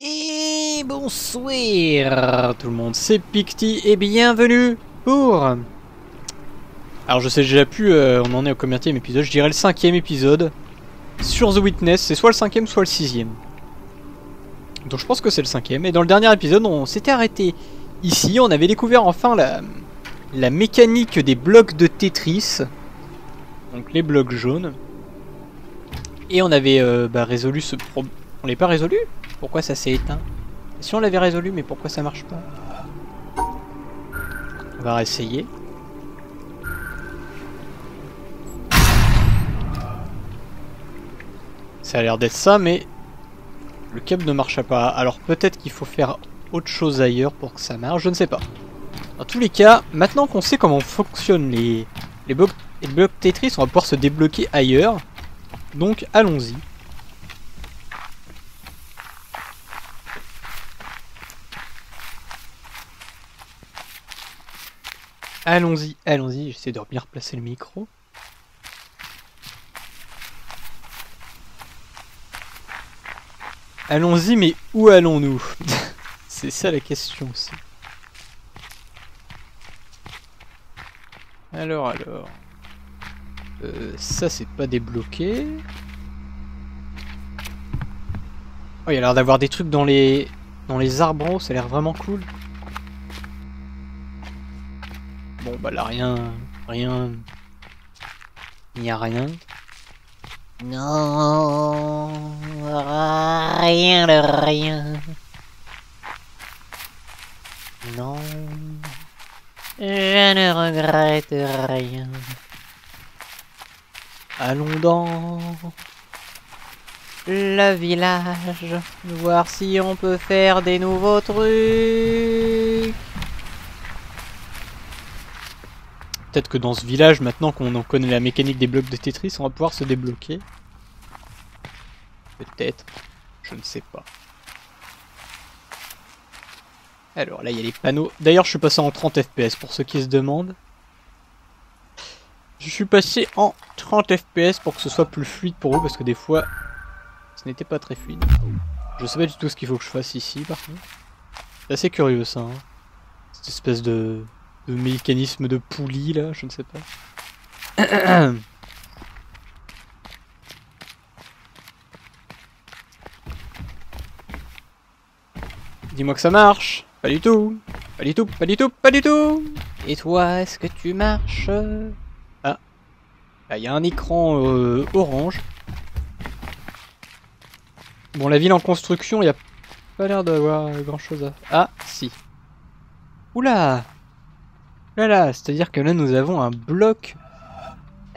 Et bonsoir tout le monde, c'est Picty et bienvenue pour... Alors je sais déjà plus, on en est au combienième épisode, je dirais le 5e épisode sur The Witness, c'est soit le 5e soit le 6e. Donc je pense que c'est le 5e, et dans le dernier épisode on s'était arrêté ici, on avait découvert enfin la mécanique des blocs de Tetris, donc les blocs jaunes. Et on avait résolu ce problème. On l'a pas résolu? Pourquoi ça s'est éteint? Si on l'avait résolu, mais pourquoi ça marche pas? On va réessayer. Ça a l'air d'être ça, mais le câble ne marche pas. Alors peut-être qu'il faut faire autre chose ailleurs pour que ça marche, je ne sais pas. Dans tous les cas, maintenant qu'on sait comment fonctionnent les blocs Tetris, on va pouvoir se débloquer ailleurs. Donc allons-y. Allons-y, allons-y, j'essaie de bien replacer le micro. Allons-y, mais où allons-nous? C'est ça la question aussi. Alors... ça c'est pas débloqué. Oh, il y a l'air d'avoir des trucs dans les arbres en haut, ça a l'air vraiment cool. Bon bah là rien. Il n'y a rien. Non, rien de rien. Non, je ne regrette rien. Allons dans le village, voir si on peut faire des nouveaux trucs. Peut-être que dans ce village, maintenant qu'on en connaît la mécanique des blocs de Tetris, on va pouvoir se débloquer. Peut-être, je ne sais pas. Alors là, il y a les panneaux. D'ailleurs, je suis passé en 30 FPS pour ceux qui se demandent. Je suis passé en 30 FPS pour que ce soit plus fluide pour vous, parce que des fois, ce n'était pas très fluide. Je sais pas du tout ce qu'il faut que je fasse ici, par contre. C'est assez curieux ça, hein. Cette espèce de mécanisme de poulie là, je ne sais pas. Dis-moi que ça marche. Pas du tout. Pas du tout, pas du tout, pas du tout. Et toi, est-ce que tu marches? Ah. Là, il y a un écran orange. Bon, la ville en construction, il n'y a pas l'air d'avoir grand chose à... Ah, si. Oula! Là là, c'est-à-dire que là nous avons un bloc. Ça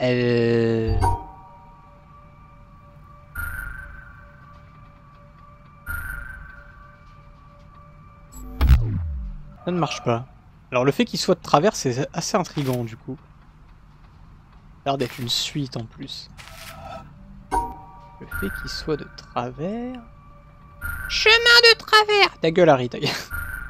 ne marche pas. Alors le fait qu'il soit de travers, c'est assez intriguant du coup. Ça a l'air d'être une suite en plus. Le fait qu'il soit de travers... Chemin de travers! Ta gueule Harry, ta gueule.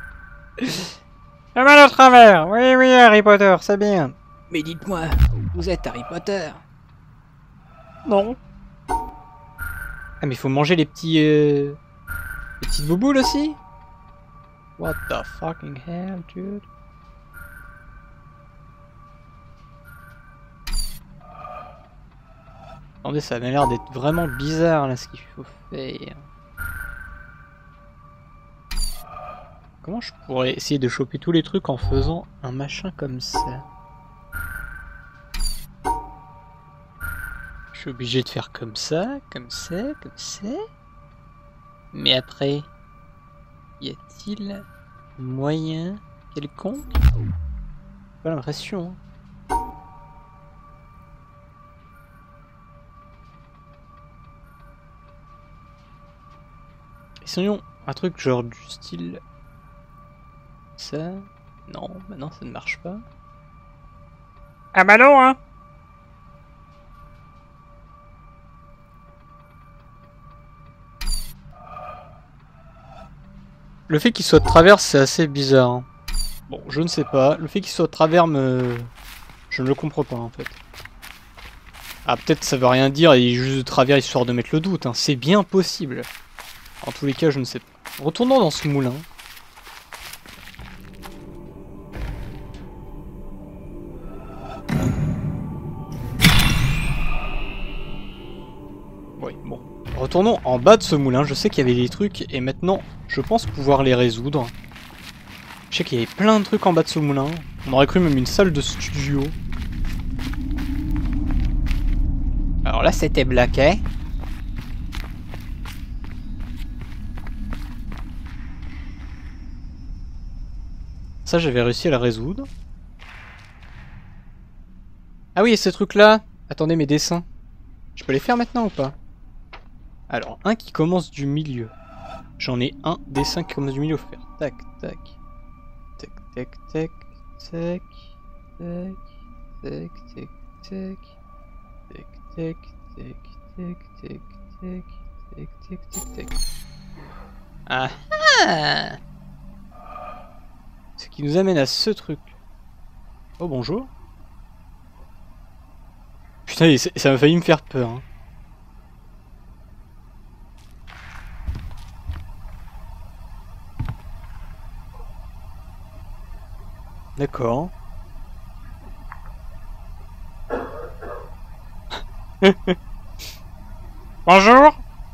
Chemin de travers! Oui, oui, Harry Potter, c'est bien. Mais dites-moi, vous êtes Harry Potter? Non. Ah mais il faut manger les petits... les petites bouboules aussi? What the fucking hell, dude? Attendez, ça a l'air d'être vraiment bizarre là ce qu'il faut faire. Comment je pourrais essayer de choper tous les trucs en faisant un machin comme ça? Je suis obligé de faire comme ça, comme ça, comme ça. Mais après, y a-t-il moyen quelconque? J'ai pas l'impression. Essayons un truc genre du style... Ça... Non, maintenant ça ne marche pas. Ah bah non, hein! Le fait qu'il soit de travers, c'est assez bizarre. Hein. Bon, je ne sais pas. Le fait qu'il soit de travers je ne le comprends pas en fait. Ah, peut-être ça veut rien dire et il est juste de travers histoire de mettre le doute. Hein. C'est bien possible. En tous les cas, je ne sais pas. Retournons dans ce moulin. Oui, bon. Retournons en bas de ce moulin. Je sais qu'il y avait des trucs et maintenant, je pense pouvoir les résoudre. Je sais qu'il y avait plein de trucs en bas de ce moulin. On aurait cru même une salle de studio. Alors là, c'était blaqué. Ça, j'avais réussi à la résoudre. Ah oui, ces trucs-là. Attendez, mes dessins. Je peux les faire maintenant ou pas? Alors, un qui commence du milieu. J'en ai un dessin qui commence du milieu. Faut faire tac, tac. Tac, tac, tac. Tac. Tac. Tac, tac, tac. Tac, tac, tac, tac, tac, tac. Tac, tac, tac, tac. Ah ah! Ce qui nous amène à ce truc. Oh bonjour. Putain, ça m'a failli me faire peur. Hein. D'accord. Bonjour.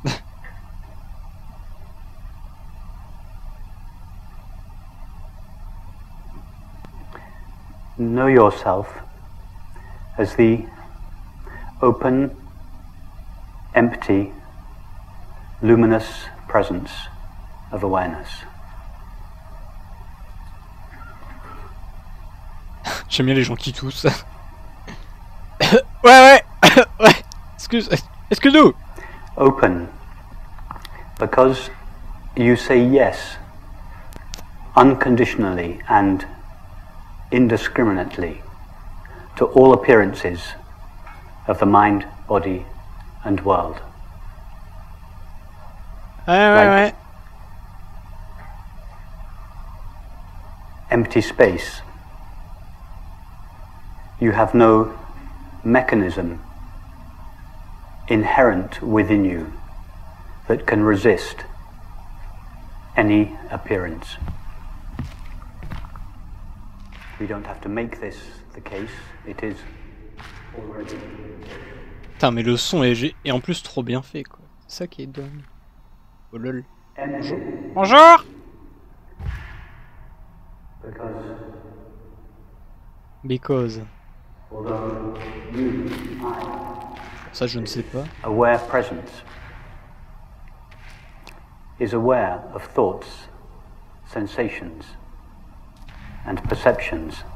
Know yourself as the open, empty, luminous presence of awareness. J'aime bien les gens qui toussent. Ouais. Excuse-nous. Open, because you say yes unconditionally and indiscriminately to all appearances of the mind, body and world. Ouais. Empty space. You have no mechanism inherent within you that can resist any appearance. We don't have to make this the case, it is already. Putain, mais le son est en plus trop bien fait, quoi. C'est ça qui est dingue. Oh lol. Bonjour. Bonjour. Because. Ça, je ne sais pas. Aware presence is aware of thoughts, sensations, and perceptions.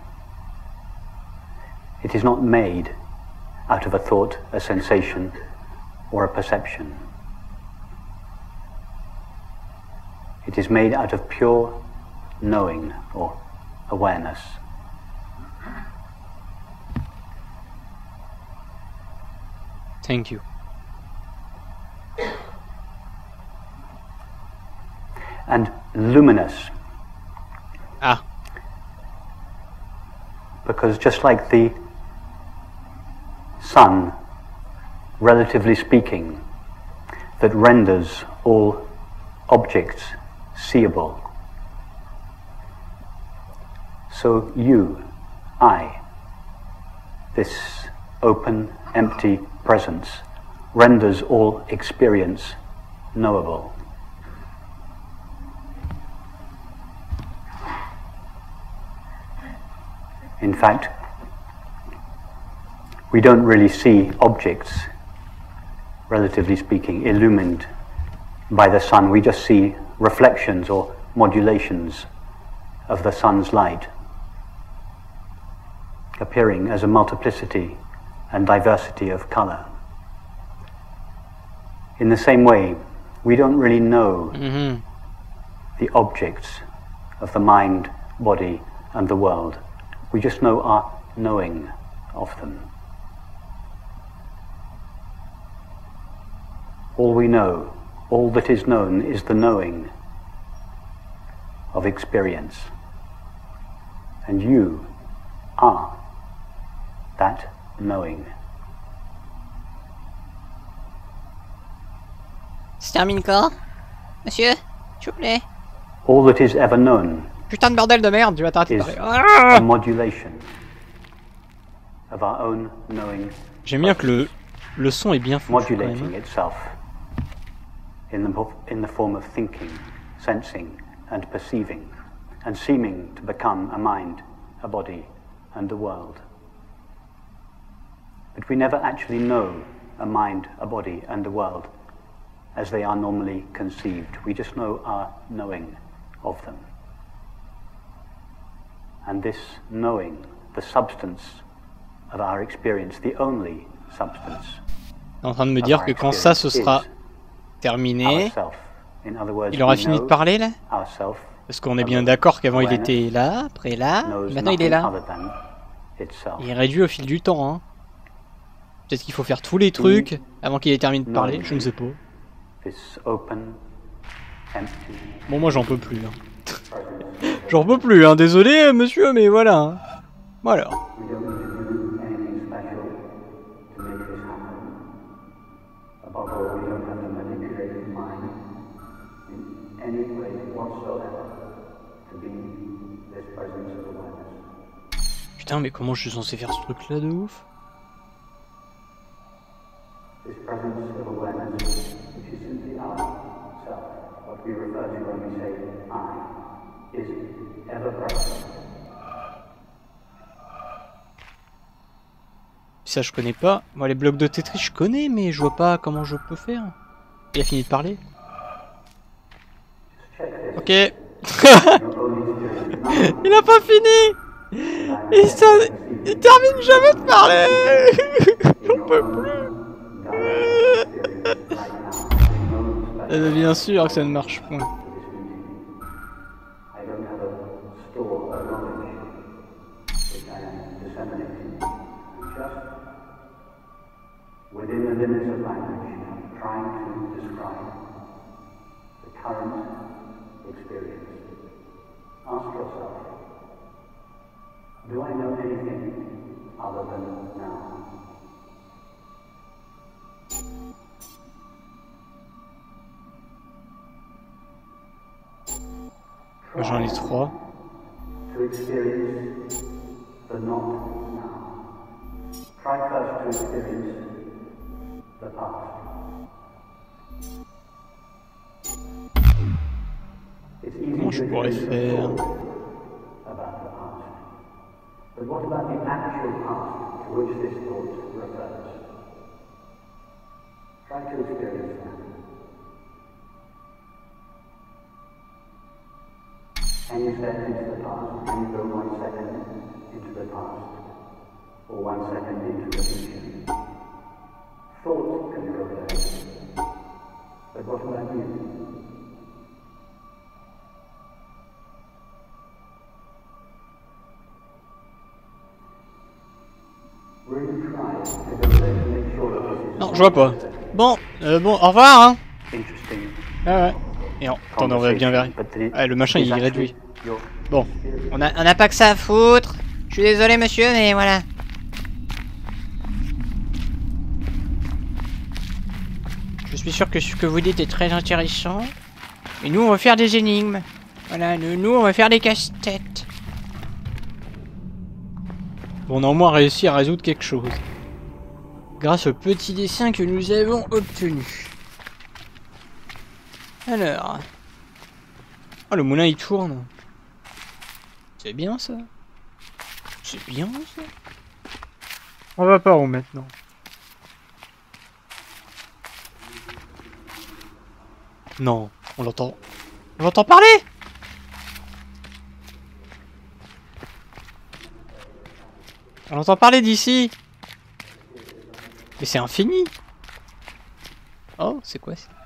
It is not made out of a thought, a sensation, or a perception. It is made out of pure knowing or awareness. Thank you. And luminous. Ah. Because just like the sun, relatively speaking, that renders all objects seeable, so you, I, this open, empty presence, renders all experience knowable. In fact, we don't really see objects, relatively speaking, illumined by the sun. We just see reflections or modulations of the sun's light, appearing as a multiplicity and diversity of color. In the same way, we don't really know the objects of the mind, body, and the world. We just know our knowing of them. All we know, all that is known, is the knowing of experience. And you are that knowing. Se termine quand, monsieur? S'il vous plaît. All that is ever known Putain de bordel de merde, tu vas t'arrêter de is parler. a modulation of our own knowing. J'aime bien que le son est bien foutu quand Modulating même. itself in the form of thinking, sensing, and perceiving, and seeming to become a mind, a body, and a world. But we never actually know a mind, a body, and a world as they are normally conceived. We just know our knowing of them. And this knowing, the substance of our experience, the only substance. En train de me dire que quand ça ce sera terminé, il aura fini de parler là? Parce qu'on est bien d'accord qu'avant il était là, après là, maintenant il est là. Il est réduit au fil du temps, hein. Peut-être qu'il faut faire tous les trucs avant qu'il ait terminé de parler, je ne sais pas. Bon, moi j'en peux plus. Hein. J'en peux plus, hein. Désolé monsieur, mais voilà. Hein. Voilà. Putain, mais comment je suis censé faire ce truc là de ouf? Ça je connais pas. Moi les blocs de Tetris je connais, mais je vois pas comment je peux faire. Il a fini de parler. Ok. Il a pas fini. Il termine jamais de parler. J'en peux plus. Bien sûr que ça ne marche pas. Within the limits of language, trying to describe the current experience. Ask yourself, do I know anything other than now? J'en ai 3. To experience the not now. Try first to experience the past. Comment je pourrais faire? About the past. But what about the actual past to which this thought refers? Try to experience that. Can you step into the past? Can you go 1 second into the past? Or 1 second into the future? Thought can go there. But what about you? Really try to go there to make sure that this is... Non, je vois pas. Bon, au revoir, hein. Interesting. Ah ouais. Et non, attends, on va bien vers. Ah, le machin il est réduit. Bon, on a pas que ça à foutre. Je suis désolé monsieur, mais voilà. Je suis sûr que ce que vous dites est très intéressant. Et nous on va faire des énigmes. Voilà, nous on va faire des casse-têtes. Bon, on a au moins réussi à résoudre quelque chose. Grâce au petit dessin que nous avons obtenu. Alors... Oh, le moulin il tourne. C'est bien ça. C'est bien ça. On va par où maintenant? Non, on l'entend. On l'entend parler. On l'entend parler d'ici. Mais c'est infini. Oh, c'est quoi ça?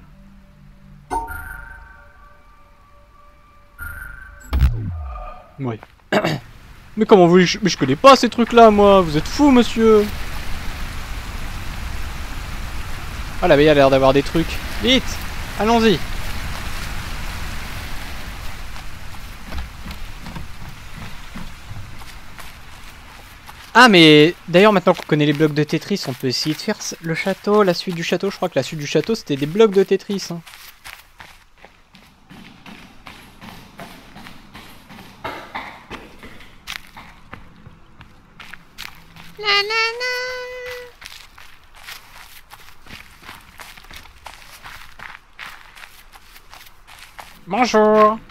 Ouais. Mais comment vous... Mais je connais pas ces trucs-là, moi. Vous êtes fous, monsieur. Ah, là-bas, il a l'air d'avoir des trucs. Vite. Allons-y. Ah, mais d'ailleurs, maintenant qu'on connaît les blocs de Tetris, on peut essayer de faire le château, la suite du château. Je crois que la suite du château, c'était des blocs de Tetris. Hein. La la la. Bonjour.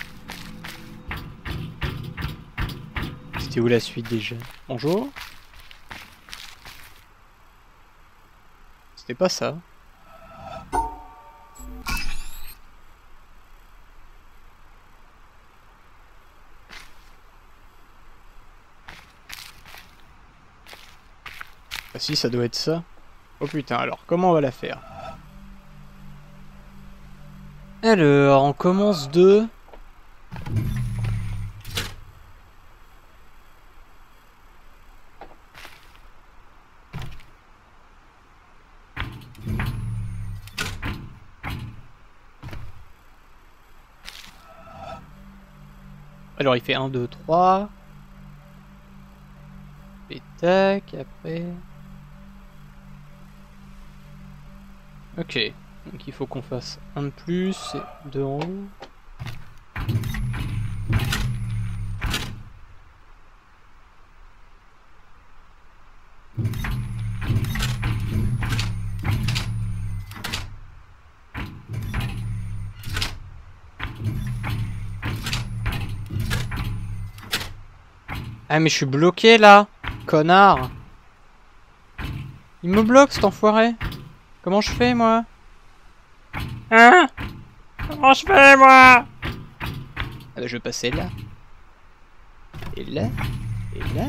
C'était où la suite déjà? Bonjour. C'était pas ça. Ah si, ça doit être ça. Oh putain, alors comment on va la faire? Alors, on commence de... Alors il fait 1, 2, 3. Et tac, après... Ok, donc il faut qu'on fasse un de plus et deux en haut. Ah mais je suis bloqué là, connard. Il me bloque cet enfoiré. Comment je fais moi? Hein? Comment je fais moi? Ah bah je vais passer là. Et là. Et là.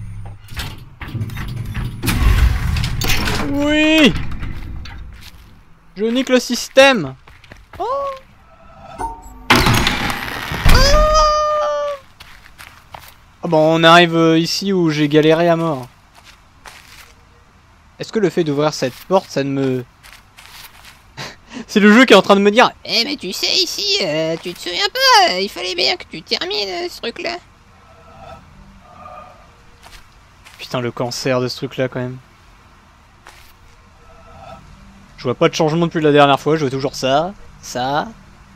Oui! Je nique le système. Oh! Ah bon, on arrive ici où j'ai galéré à mort. Est-ce que le fait d'ouvrir cette porte, ça ne me... C'est le jeu qui est en train de me dire: eh mais tu sais ici, tu te souviens pas, il fallait bien que tu termines ce truc là. Putain, le cancer de ce truc là quand même. Je vois pas de changement depuis la dernière fois, je vois toujours ça. Ça.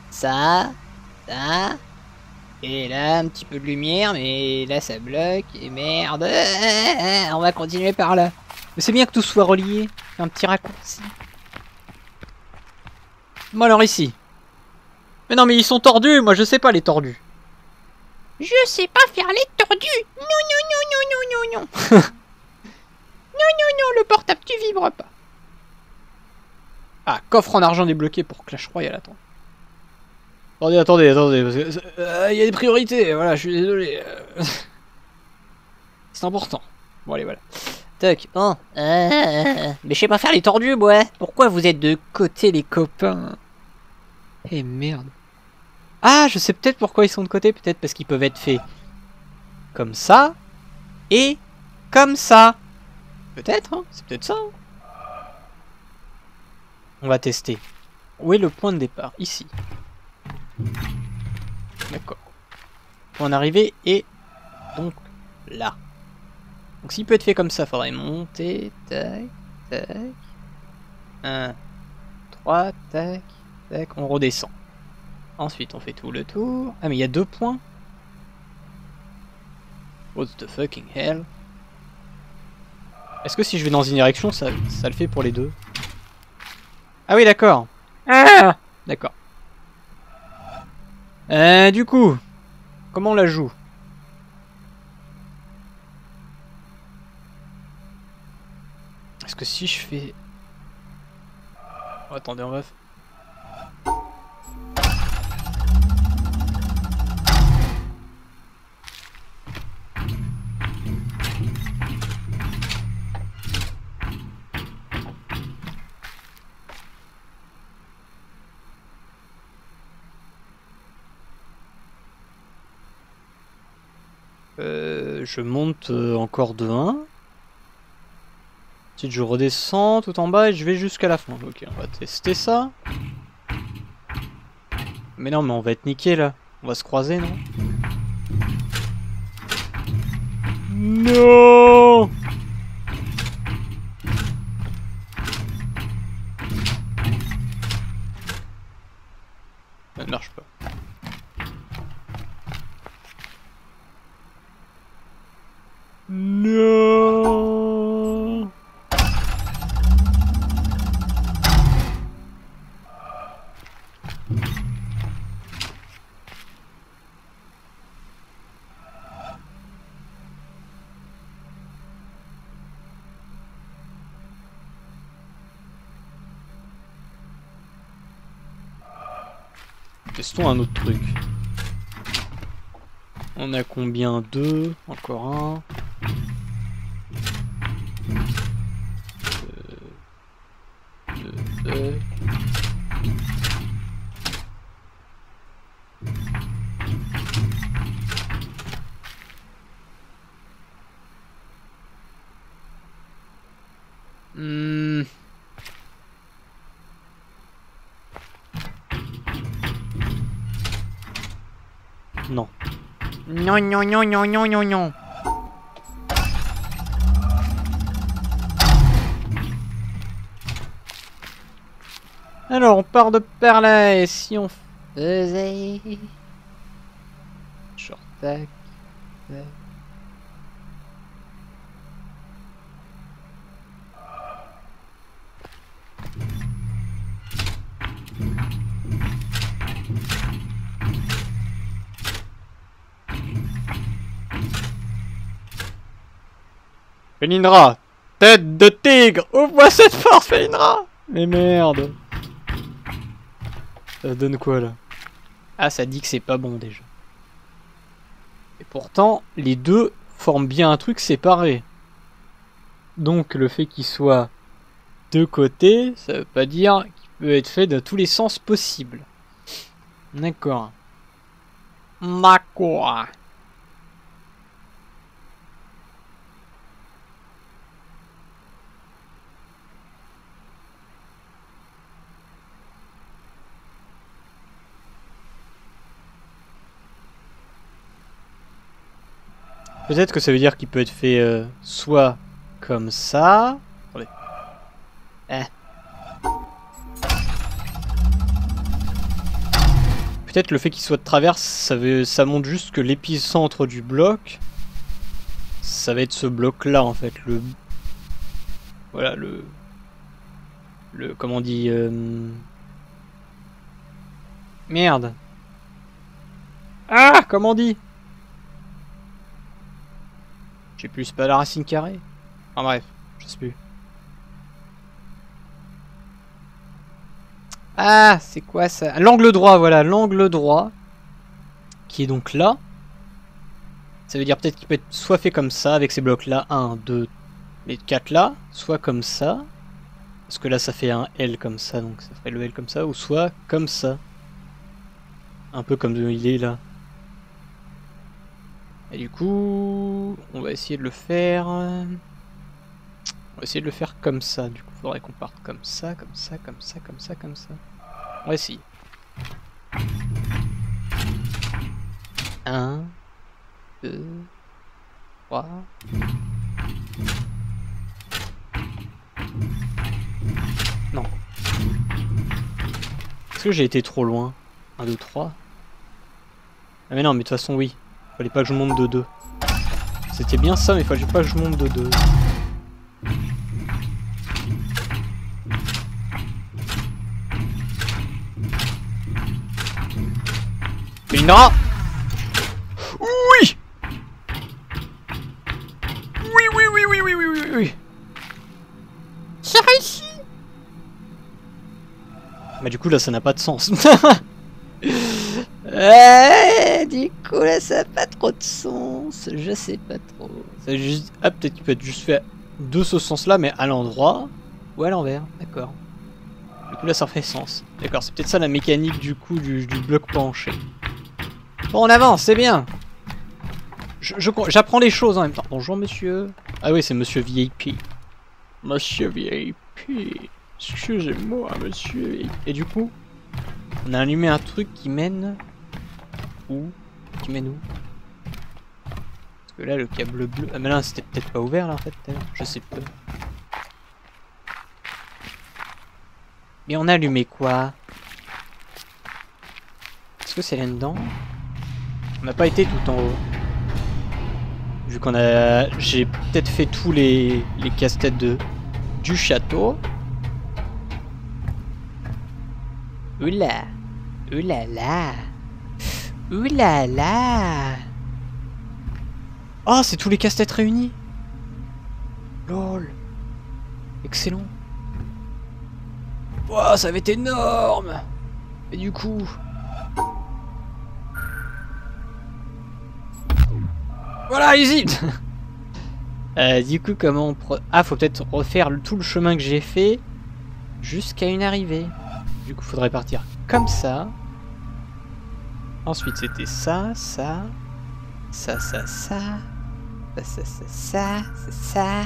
Et là un petit peu de lumière, mais là ça bloque, et merde. On va continuer par là. Mais c'est bien que tout soit relié. Un petit raccourci. Bon alors ici. Mais non mais ils sont tordus, moi je sais pas les tordus. Je sais pas faire les tordus. Non, non, non, non, non, non, non. Non, non, non, le portable, tu vibres pas. Ah, coffre en argent débloqué pour Clash Royale, attends. Attendez, parce que... y a des priorités, voilà, je suis désolé. C'est important. Bon allez, voilà. Tac, Bon, mais je sais pas faire les tordus, moi. Pourquoi vous êtes de côté, les copains? Eh merde. Ah, je sais peut-être pourquoi ils sont de côté, peut-être parce qu'ils peuvent être faits comme ça et comme ça. Peut-être, hein, c'est peut-être ça. Hein. On va tester. Où est le point de départ? Ici. D'accord. Point d'arrivée est donc là. Donc s'il peut être fait comme ça, faudrait monter, tac, tac. 1, 3, tac, tac, on redescend. Ensuite on fait tout le tour. Ah mais il y a 2 points. What the fucking hell? Est-ce que si je vais dans une direction, ça le fait pour les deux? Ah oui d'accord. Ah d'accord. Du coup, comment on la joue? Est-ce que si je fais... Oh, attendez, on va... Je monte encore de 1. Ensuite je redescends tout en bas et je vais jusqu'à la fin. Ok, on va tester ça. Mais non, mais on va être niqué là. On va se croiser, non? Non! Ça ne marche pas. Non! Testons un autre truc. On a combien? 2. Encore un. Deux. Non. Non, non, non, non, non, non, non. Alors, on part de par là, et si on faisait... Short tac. Tac. Felindra, tête de tigre, ouvre-moi cette porte, Felindra. Mais merde. Ça donne quoi là? Ah, ça dit que c'est pas bon déjà. Et pourtant, les deux forment bien un truc séparé. Donc le fait qu'il soit de côté, ça veut pas dire qu'il peut être fait de tous les sens possibles. D'accord. D'accord. Peut-être que ça veut dire qu'il peut être fait soit comme ça. Attendez. Peut-être le fait qu'il soit de travers, ça montre juste que l'épicentre du bloc, ça va être ce bloc-là en fait. Voilà le comment on dit merde. Ah, comment on dit? Je sais plus, c'est pas la racine carrée. Enfin bref, je sais plus. Ah, c'est quoi ça? L'angle droit, voilà, l'angle droit. Qui est donc là. Ça veut dire peut-être qu'il peut être soit fait comme ça, avec ces blocs-là. 1, 2, les 4 là. Soit comme ça. Parce que là, ça fait un L comme ça, donc ça ferait le L comme ça. Ou soit comme ça. Un peu comme il est là. Et du coup, on va essayer de le faire... On va essayer de le faire comme ça. Du coup, il faudrait qu'on parte comme ça, comme ça, comme ça, comme ça, comme ça. On va essayer. 1, 2, 3... Non. Est-ce que j'ai été trop loin? 1, 2, 3... Ah mais non, mais de toute façon, oui. Fallait pas que je monte de 2. C'était bien ça, mais fallait pas que je monte de 2. Felindra! Oui! Oui, oui, oui, oui, oui, oui, oui, oui. C'est réussi! Bah du coup, là, ça n'a pas de sens. Du coup là ça n'a pas trop de sens, je sais pas trop. C'est juste... Ah, peut-être qu'il peut être juste fait de ce sens-là, mais à l'endroit ou à l'envers, d'accord. Du coup là ça fait sens. D'accord, c'est peut-être ça la mécanique du coup du bloc penché. Bon, on avance, c'est bien. J'apprends les choses en même temps. Bonjour monsieur. Ah oui, c'est monsieur VIP. Monsieur VIP. Excusez-moi monsieur. Et du coup, on a allumé un truc qui mène... Où? Qui mène où? Parce que là le câble bleu... Ah mais là c'était peut-être pas ouvert là en fait, je sais pas. Mais on a allumé quoi? Est-ce que c'est là-dedans? On n'a pas été tout en haut. Vu qu'on a... J'ai peut-être fait tous les casse-têtes du château. Oula! Oulala! Oulala! Oh, c'est tous les casse-têtes réunis! Lol! Excellent! Wow, ça va être énorme! Et du coup... Voilà, easy. Du coup, comment on... Ah, faut peut-être refaire tout le chemin que j'ai fait jusqu'à une arrivée. Du coup, faudrait partir comme ça. Ensuite, c'était ça, ça, ça, ça, ça, ça, ça, ça, ça, ça.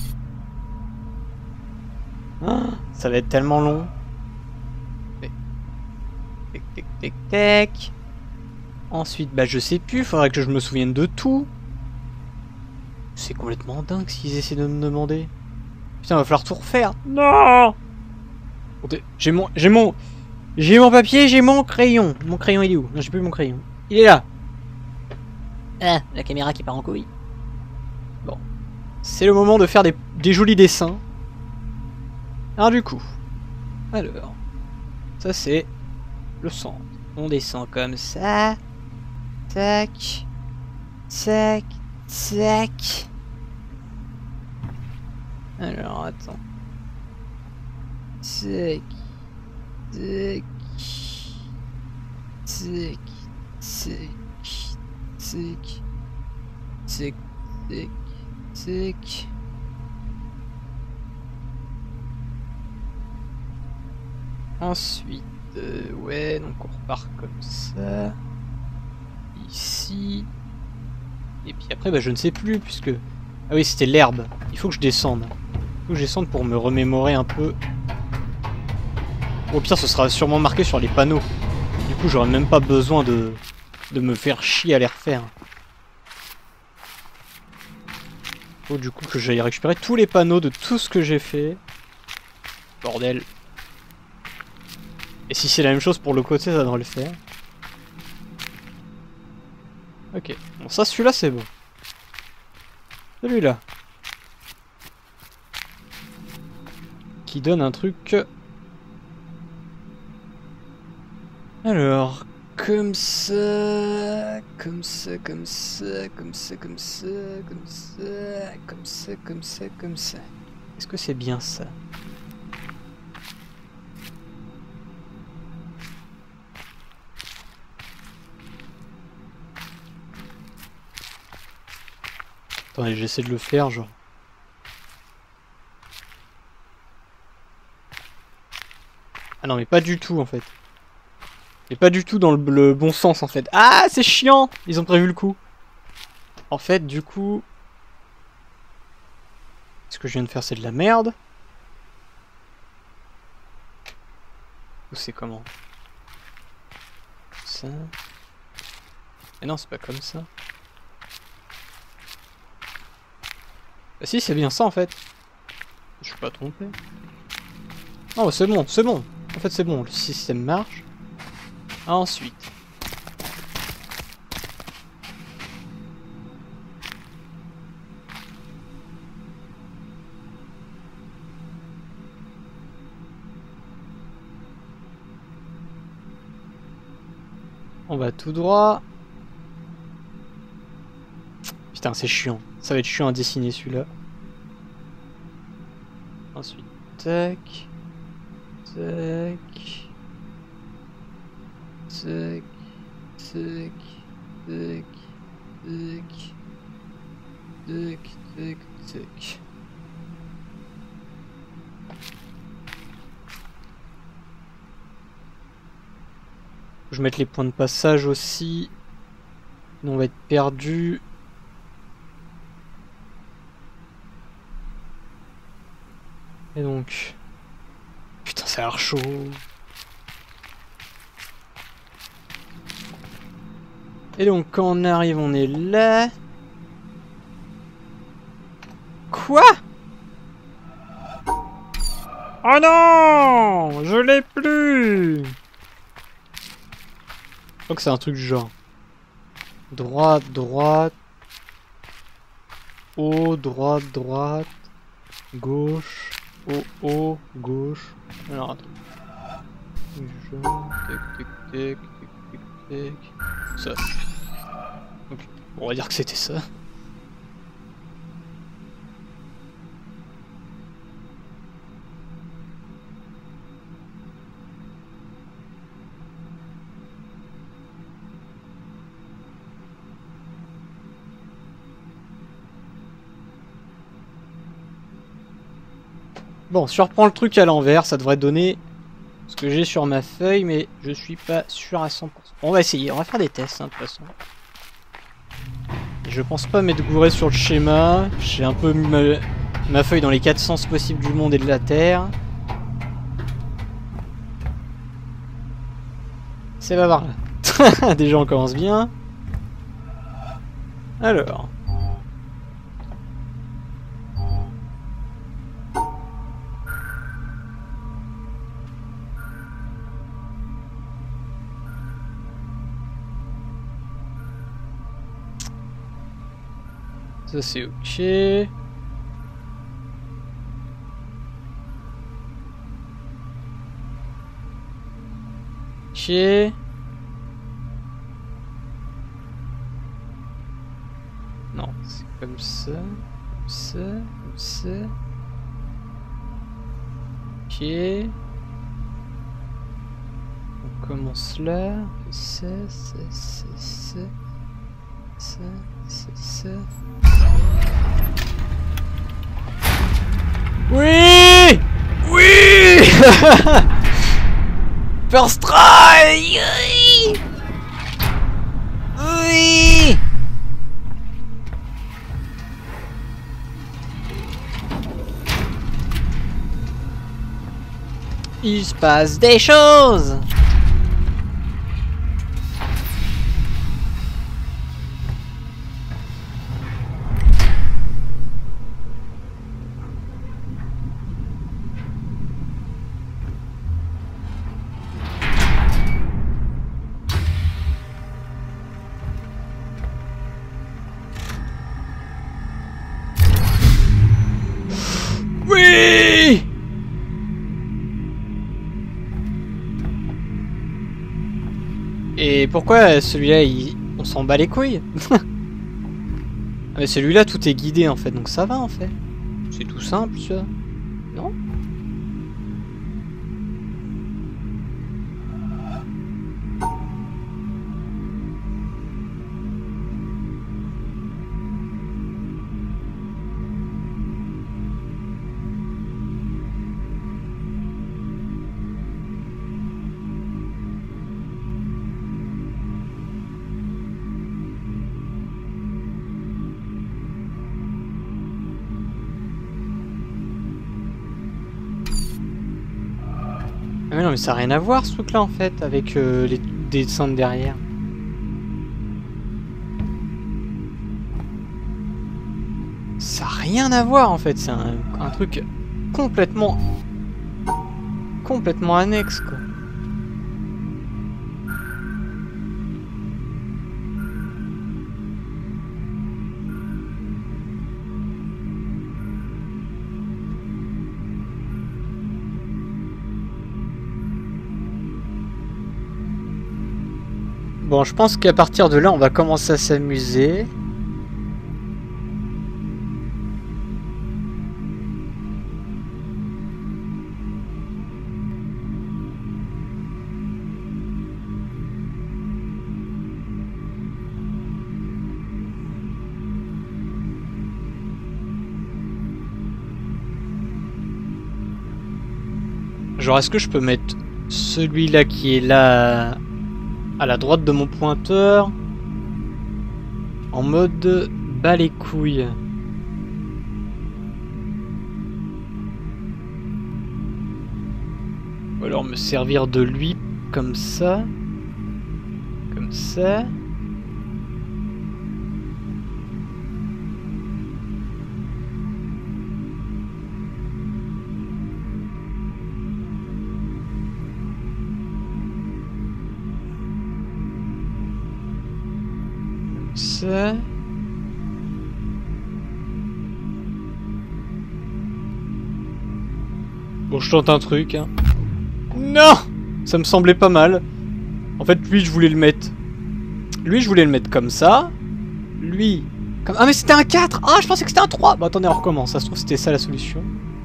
Oh, ça va être tellement long. Tac, tac, tac, tac. Ensuite, bah je sais plus, faudrait que je me souvienne de tout. C'est complètement dingue ce qu'ils essaient de me demander. Putain, va falloir tout refaire. Non. J'ai mon papier, j'ai mon crayon. Mon crayon, il est où? Non, j'ai plus mon crayon. Il est là. Ah, la caméra qui part en couille. Bon. C'est le moment de faire des jolis dessins. Alors du coup. Alors. Ça c'est le centre. On descend comme ça. Tac. Tac. Tac. Alors attends. Tac. Tac. Tac. Tac. Tac. Tac. Tac. Tac. Ensuite, ouais, donc on repart comme ça. Ici. Et puis après, bah, je ne sais plus, puisque... Ah oui, c'était l'herbe. Il faut que je descende. Il faut que je descende pour me remémorer un peu. Au pire, ce sera sûrement marqué sur les panneaux. Du coup, j'aurai même pas besoin de me faire chier à les refaire. Faut du coup que j'aille récupérer tous les panneaux de tout ce que j'ai fait. Bordel. Et si c'est la même chose pour le côté, ça devrait le faire. Ok. Bon, ça, celui-là, c'est bon. Celui-là. Qui donne un truc... Alors... Comme ça... Comme ça, comme ça, comme ça, comme ça, comme ça, comme ça, comme ça, comme ça. Est-ce que c'est bien ça? Attendez, j'essaie de le faire, genre. Ah non, mais pas du tout, en fait. Et pas du tout dans le bon sens, en fait. Ah, c'est chiant! Ils ont prévu le coup. En fait, du coup... Ce que je viens de faire, c'est de la merde. Ou c'est comment? Ça... Mais non, c'est pas comme ça. Bah si, c'est bien ça en fait. Je suis pas trompé. Non, c'est bon, c'est bon. En fait, c'est bon, le système marche. Ensuite. On va tout droit. Putain, c'est chiant. Ça va être chiant à dessiner celui-là. Ensuite, tac. Tac. Tac. Tac. Tac. Tac. Tac. Tac. Tac. Faut que je mette les points de passage aussi. Sinon on va être perdu. Et donc... Putain, ça a l'air chaud. Et donc quand on arrive, on est là. Quoi? Oh non! Je l'ai plus! Je crois que c'est un truc du genre. Droite, droite. Haut, droite, droite. Gauche. Haut, haut, gauche. Alors attends. Tac, tac, tac, tac, tac, tac. Ça. Ok. On va dire que c'était ça. Bon, si je reprends le truc à l'envers, ça devrait donner ce que j'ai sur ma feuille, mais je suis pas sûr à 100%. On va essayer, on va faire des tests, hein, de toute façon. Je pense pas m'être gouré sur le schéma. J'ai un peu mis ma feuille dans les 4 sens possibles du monde et de la Terre. C'est bavard là. Déjà on commence bien. Alors. Ça c'est ok. Ok. Non, c'est comme ça, comme ça, comme ça. Ok. On commence là. Ça, ça, ça, ça. Ça, ça, ça. Oui! Oui! First try! Oui! Il se passe des choses! Oui! Et pourquoi celui-là, on s'en bat les couilles? Ah mais celui-là, tout est guidé en fait, donc ça va en fait. C'est tout simple ça. Non? Ah mais non mais ça n'a rien à voir ce truc là en fait avec les dessins de derrière. Ça n'a rien à voir en fait, c'est un truc complètement annexe quoi. Bon, je pense qu'à partir de là, on va commencer à s'amuser. Genre, est-ce que je peux mettre celui-là qui est là à la droite de mon pointeur en mode bas les couilles? Ou alors me servir de lui comme ça. Comme ça. Ça. Bon, je tente un truc, hein. Non! Ça me semblait pas mal. En fait, lui, je voulais le mettre... Lui, je voulais le mettre comme ça. Lui... Comme... Ah, mais c'était un 4! Ah, je pensais que c'était un 3! Bon, attendez, on recommence. Ça se trouve, c'était ça la solution.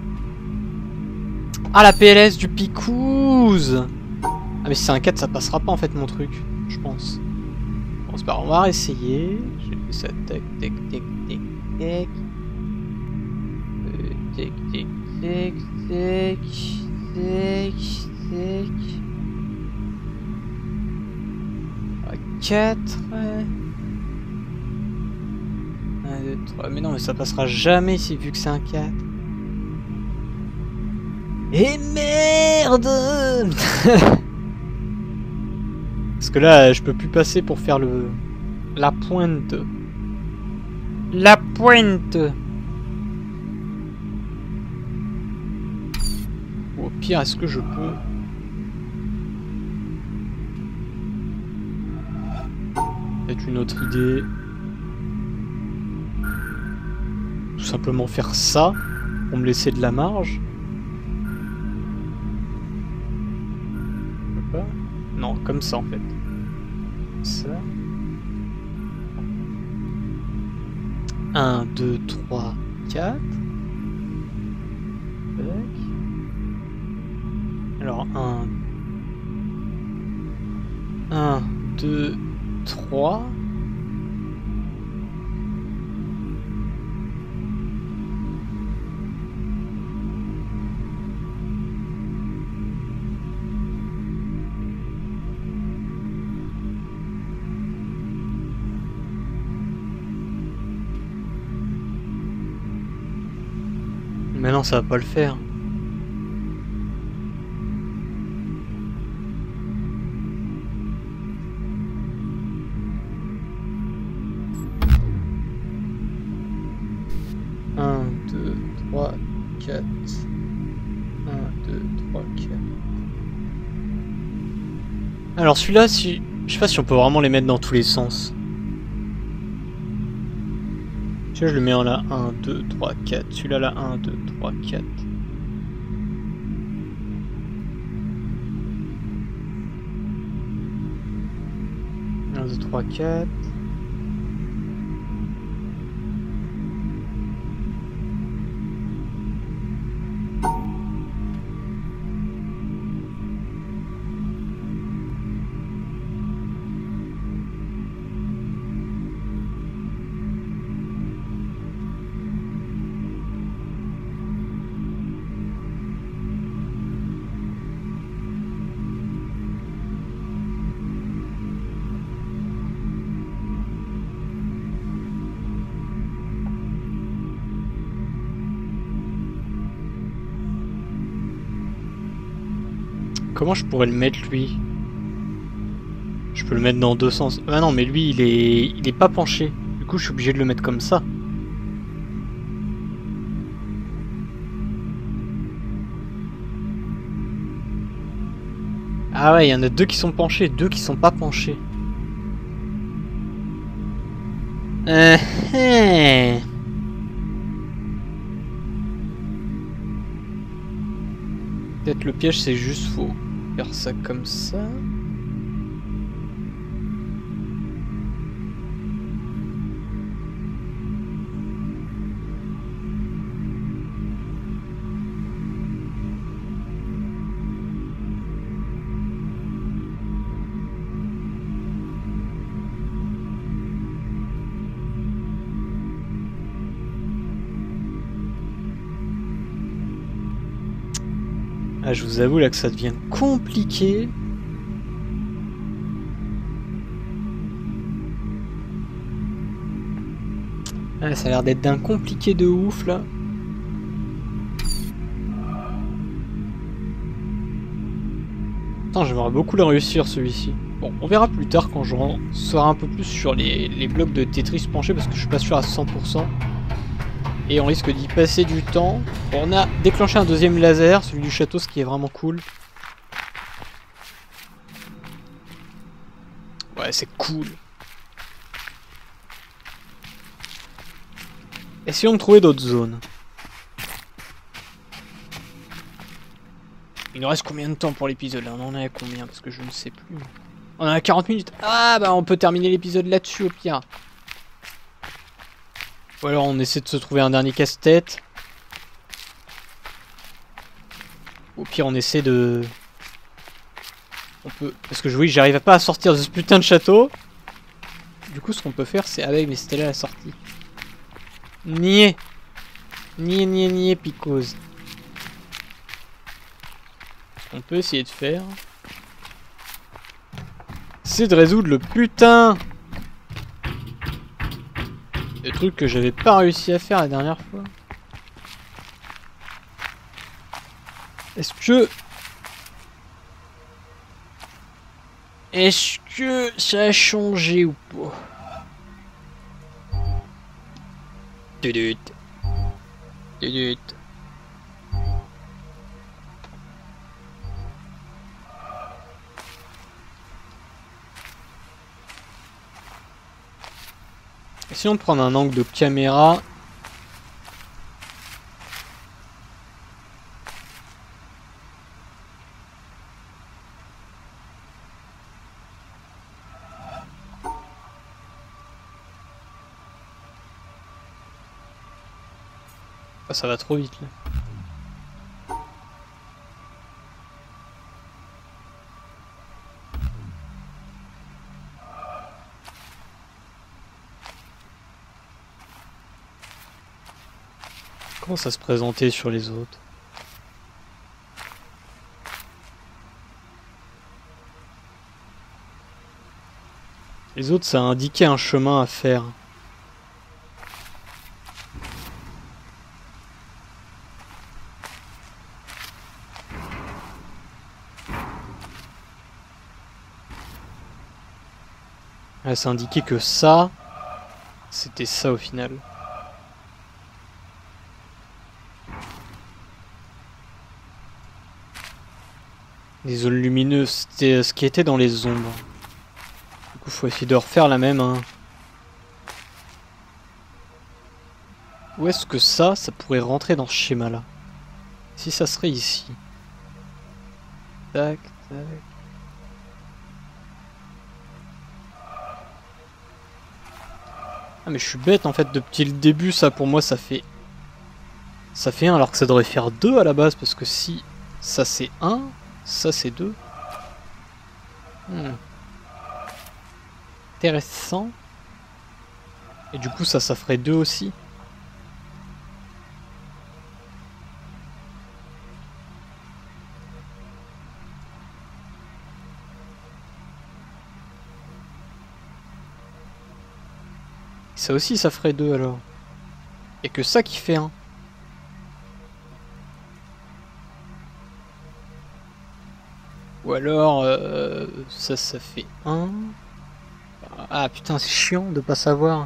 Ah, la PLS du Picouze! Ah, mais si c'est un 4, ça passera pas, en fait, mon truc. Je pense. Bon, c'est pas grave, on va essayer. J'ai fait ça, tac, tac, tac, tac, tac. Tac, tac. Tic, tic, tic, tic. 4. 1, 2, 3. Mais non, mais ça passera jamais ici vu que c'est un 4. Et merde. Parce que là, je peux plus passer pour faire la pointe. La pointe. Ou au pire, est-ce que je peux... Peut-être une autre idée. Tout simplement faire ça pour me laisser de la marge. Pas. Non, comme ça en fait. Ça. 1, 2, 3, 4. Alors 1, 2, 3. Mais non, ça va pas le faire. Un, 2, 3, 4. 1, 2, 3, 4. Alors celui-là, si... je sais pas si on peut vraiment les mettre dans tous les sens. Je le mets en là 1, 2, 3, 4. Celui-là là 1, 2, 3, 4. Un, 2, 3, 4. Comment je pourrais le mettre lui? Je peux le mettre dans deux sens. Ah non, mais lui il est pas penché. Du coup je suis obligé de le mettre comme ça. Ah ouais, il y en a deux qui sont penchés, deux qui sont pas penchés. Peut-être le piège c'est juste faut faire ça comme ça. Ah, je vous avoue là que ça devient compliqué. Ah, ça a l'air d'être d'un compliqué de ouf là. Attends, j'aimerais beaucoup le réussir celui-ci. Bon, on verra plus tard quand j'en saurai un peu plus sur les blocs de Tetris penchés parce que je suis pas sûr à 100%. Et on risque d'y passer du temps. Bon, on a déclenché un deuxième laser, celui du château, ce qui est vraiment cool. Ouais, c'est cool. Essayons de trouver d'autres zones. Il nous reste combien de temps pour l'épisode là? On en est à combien? Parce que je ne sais plus. On en a 40 minutes. Ah bah on peut terminer l'épisode là-dessus au pire. Ou alors on essaie de se trouver un dernier casse-tête. Au pire on essaie de... On peut... Parce que oui, j'arrive pas à sortir de ce putain de château. Du coup ce qu'on peut faire c'est... Ah ouais mais c'était là la sortie. Nier. Nier, nier, nier, picose. On peut essayer de faire. C'est de résoudre le putain de truc que j'avais pas réussi à faire la dernière fois. Est-ce que ça a changé ou pas? Tudut. Tudut. Essayons de prendre un angle de caméra. Ah, ça va trop vite là. Comment ça se présentait sur les autres? Les autres, ça indiquait un chemin à faire. Ouais, ça indiquait que ça, c'était ça au final. Les zones lumineuses, c'était ce qui était dans les ombres. Du coup, faut essayer de refaire la même. Hein. Où est-ce que ça pourrait rentrer dans ce schéma-là? Si ça serait ici. Tac, tac. Ah mais je suis bête en fait, depuis le début, ça pour moi ça fait 1 alors que ça devrait faire 2 à la base, parce que si ça c'est 1, ça c'est 2. Intéressant. Et du coup ça ferait 2 aussi. Ça aussi ça ferait 2 alors. Et que ça qui fait 1. Ou alors ça fait 1. Ah putain c'est chiant de pas savoir.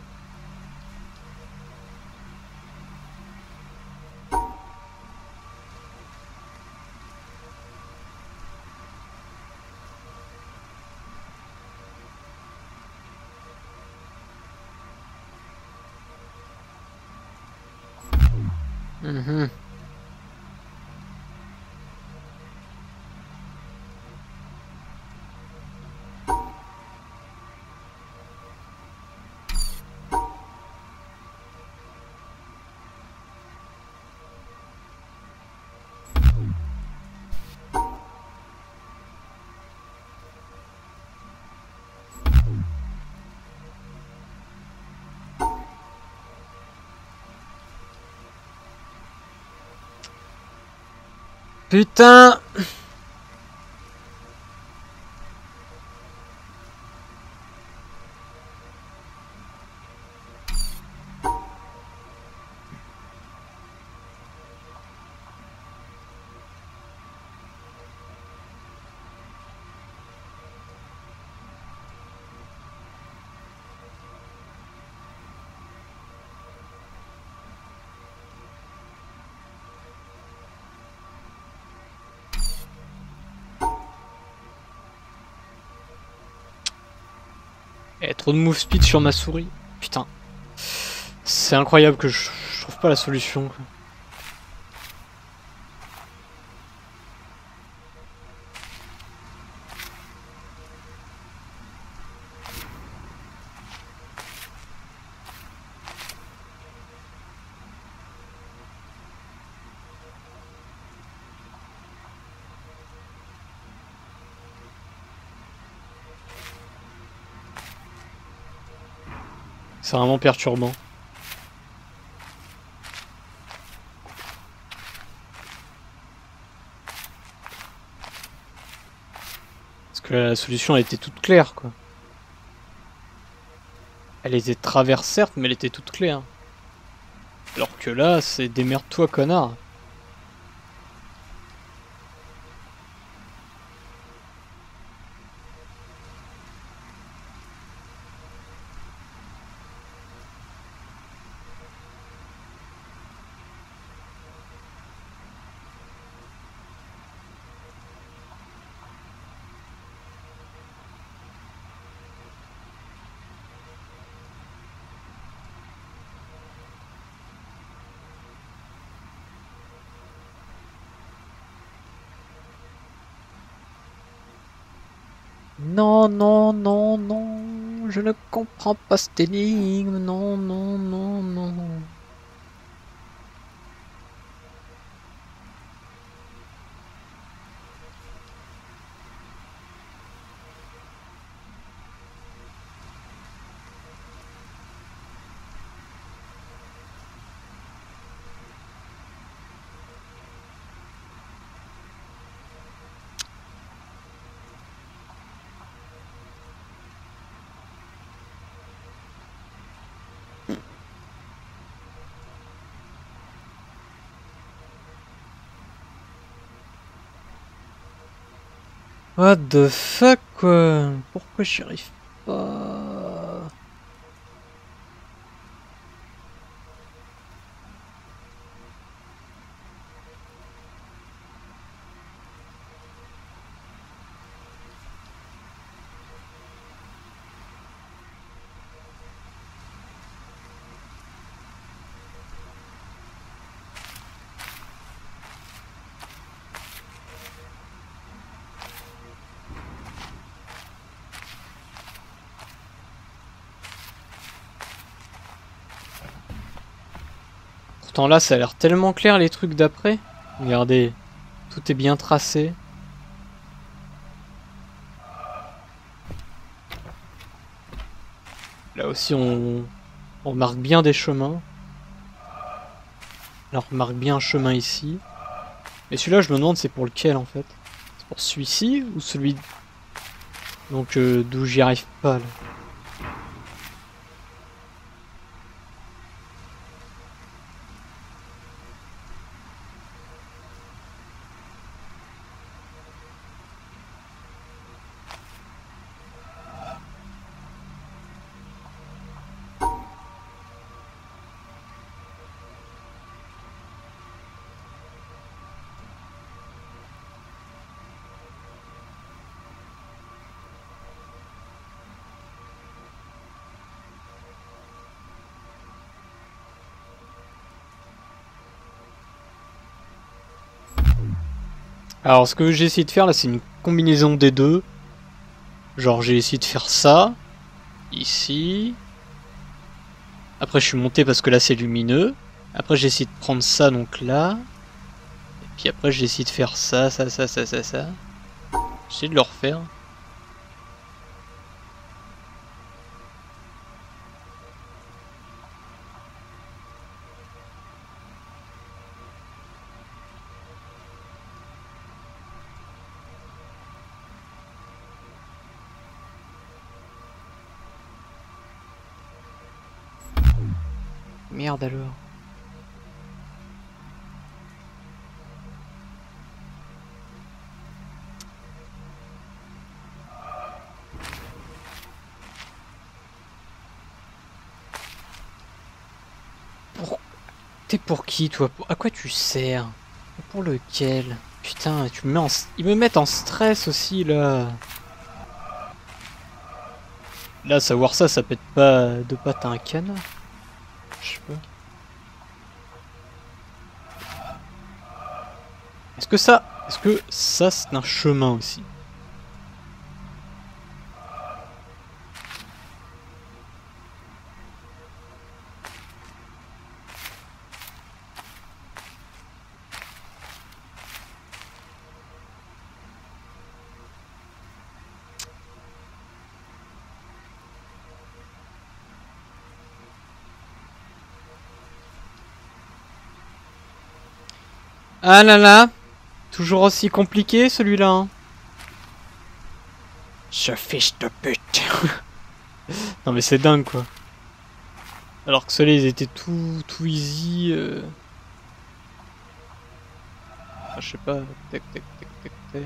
Putain! Eh, trop de move speed sur ma souris. Putain. C'est incroyable que je trouve pas la solution. Quoi. C'est vraiment perturbant. la solution elle était toute claire quoi. Elle était de travers certes, mais elle était toute claire. Alors que là, c'est démerde-toi connard. Non, non, non, non, je ne comprends pas cette énigme, non, non, non, non. What the fuck quoi? Pourquoi j'y arrive pas? Pourtant là ça a l'air tellement clair les trucs d'après. Regardez, tout est bien tracé. Là aussi on remarque bien des chemins. Là on remarque bien un chemin ici. Et celui-là je me demande c'est pour lequel en fait. C'est pour celui-ci ou celui donc d'où j'y arrive pas là. Alors ce que j'ai essayé de faire là c'est une combinaison des deux. Genre j'ai essayé de faire ça, ici. Après je suis monté parce que là c'est lumineux. Après j'ai essayé de prendre ça donc là. Et puis après j'ai essayé de faire ça. J'ai essayé de le refaire. Merde alors. T'es pour qui toi? À quoi tu sers? Pour lequel? Putain, tu me mets en... Ils me mettent en stress aussi là. Là, savoir ça, ça pète pas de pattes à un canard. Je sais pas. Est-ce que ça c'est un chemin aussi? Ah là là, toujours aussi compliqué celui-là. Hein. Ce fils de pute. Non mais c'est dingue quoi. Alors que ceux-là ils étaient tout easy. Ah, je sais pas. Tac tac tac tac tac.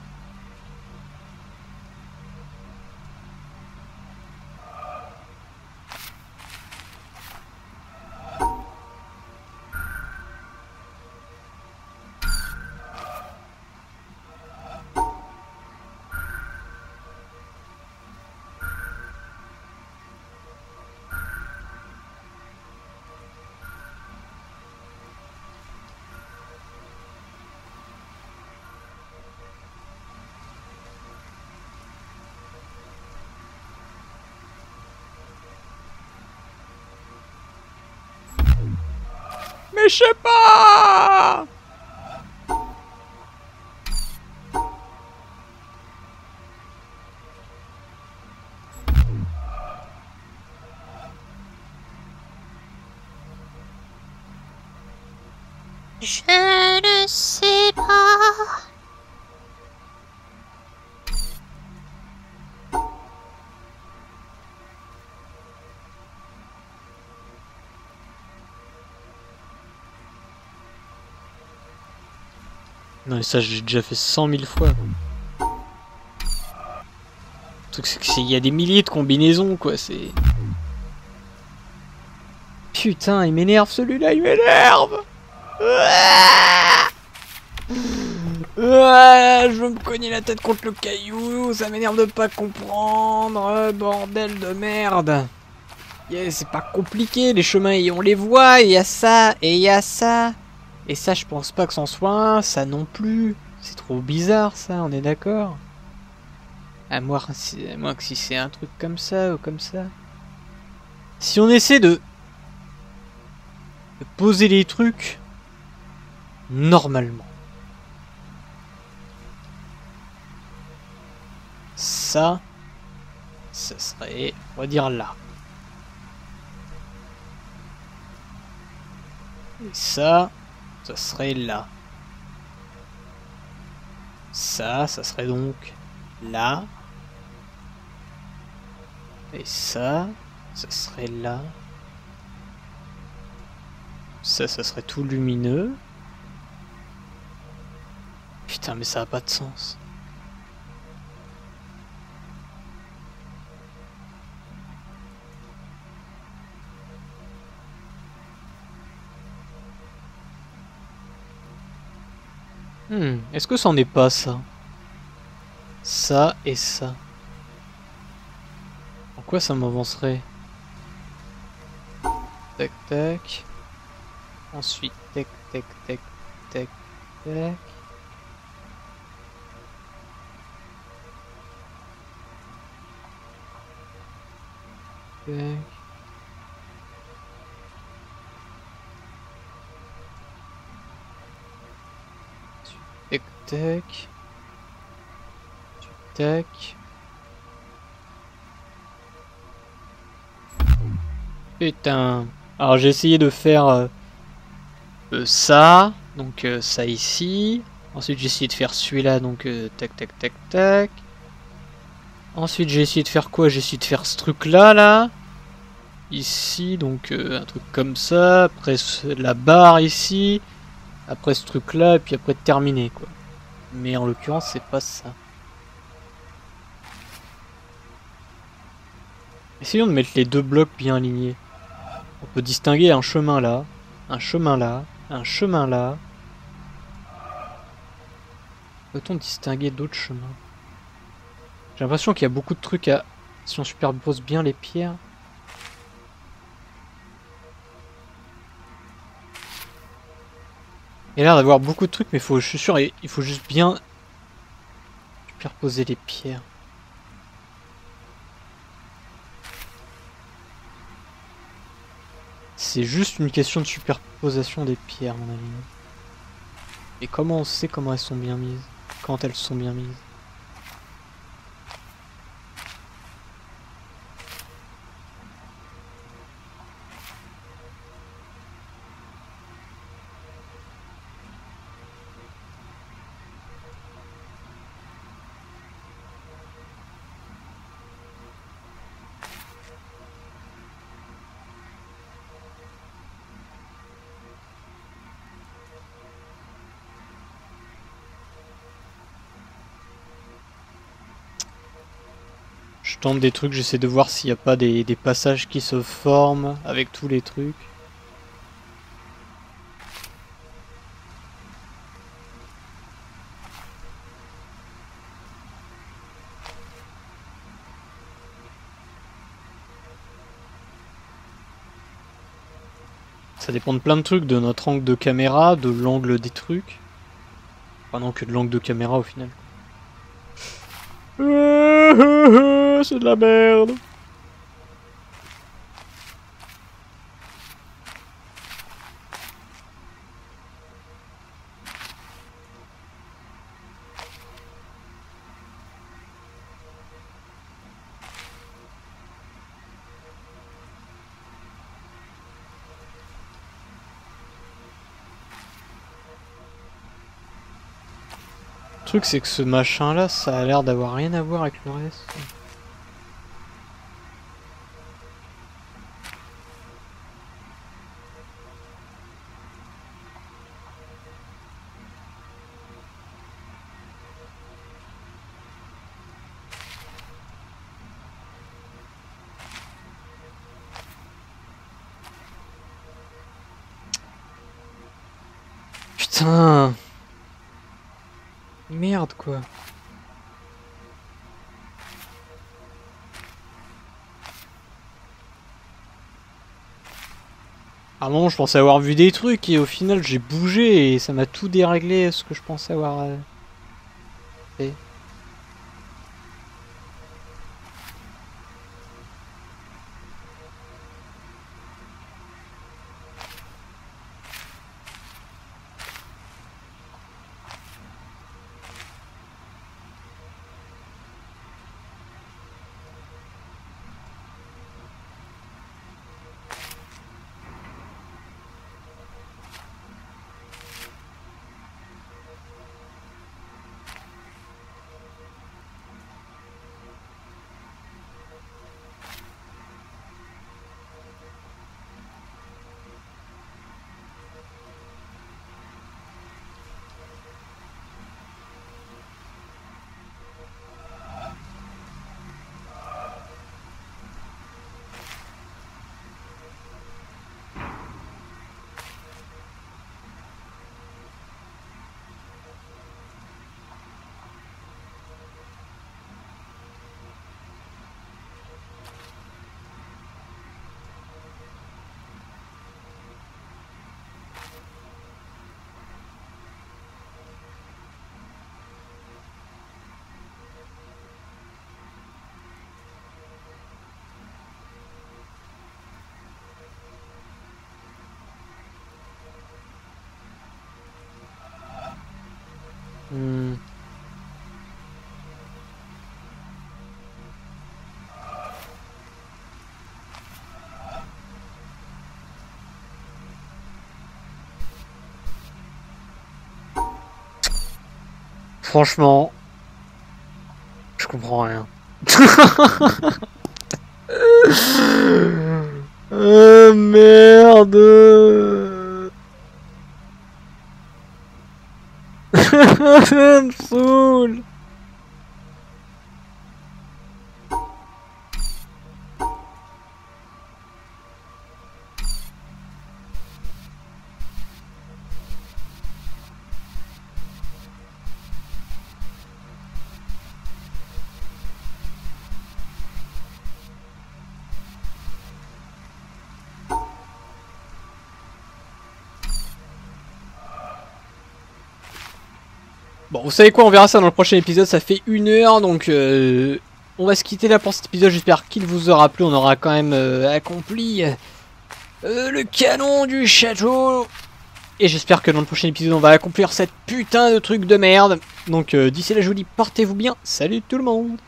Mais je sais pas. Je ne sais pas. Non mais ça j'ai déjà fait 100 000 fois. Le truc c'est qu'il y a des milliers de combinaisons quoi, c'est... Putain il m'énerve celui-là, il m'énerve. Je veux me cogner la tête contre le caillou, ça m'énerve de pas comprendre, bordel de merde. Yeah, c'est pas compliqué, les chemins on les voit, il y a ça et il y a ça. Et ça je pense pas que c'en soit un, ça non plus. C'est trop bizarre ça, on est d'accord? À moins que si c'est un truc comme ça ou comme ça. Si on essaie de poser les trucs normalement. Ça serait, on va dire là. Et ça serait là. Ça serait donc là. Et ça serait là. Ça serait tout lumineux. Putain, mais ça a pas de sens. Est-ce que c'en est pas ça? Ça et ça. En quoi ça m'avancerait? Tac tac. Ensuite tac tac tac tac tac. Tac. Tac tac. Tac. Putain. Alors j'ai essayé de faire ça. Donc ça ici. Ensuite j'ai essayé de faire celui-là. Donc tac tac tac tac. Ensuite j'ai essayé de faire quoi? J'ai essayé de faire ce truc là. Ici. Donc un truc comme ça. Après la barre ici. Après ce truc là. Et puis après terminer quoi. Mais en l'occurrence c'est pas ça. Essayons de mettre les deux blocs bien alignés. On peut distinguer un chemin là, un chemin là, un chemin là. Peut-on distinguer d'autres chemins? J'ai l'impression qu'il y a beaucoup de trucs à... Si on superpose bien les pierres... Il y a l'air d'avoir beaucoup de trucs, mais je suis sûr, il faut juste bien superposer les pierres. C'est juste une question de superposition des pierres, à mon avis. Et comment on sait comment elles sont bien mises? Quand elles sont bien mises? Je tente des trucs, j'essaie de voir s'il n'y a pas des passages qui se forment avec tous les trucs. Ça dépend de plein de trucs, de notre angle de caméra, de l'angle des trucs. Enfin non, que de l'angle de caméra au final. C'est de la merde. Le truc c'est que ce machin là, ça a l'air d'avoir rien à voir avec le reste. Putain! Merde quoi. À un moment je pensais avoir vu des trucs et au final j'ai bougé et ça m'a tout déréglé ce que je pensais avoir fait. Franchement, je comprends rien. Merde. Ça me saoule. Bon, vous savez quoi, on verra ça dans le prochain épisode, ça fait 1 heure, donc on va se quitter là pour cet épisode, j'espère qu'il vous aura plu, on aura quand même accompli le canon du château, et j'espère que dans le prochain épisode on va accomplir cette putain de truc de merde, donc d'ici là je vous dis portez-vous bien, salut tout le monde.